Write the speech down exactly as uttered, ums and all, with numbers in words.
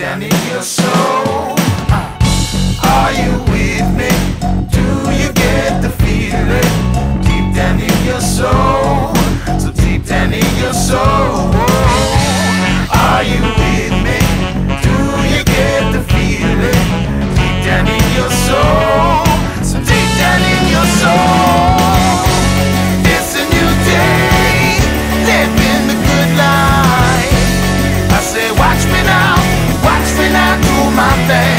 down in your soul. Are you with me? Do you get the feeling? Deep down in your soul, so deep down in your soul. Are you with me? Do you get the feeling? Deep down in your soul, so deep down in your soul. It's a new day, living the good life. I say watch me now, watch me now do my thing.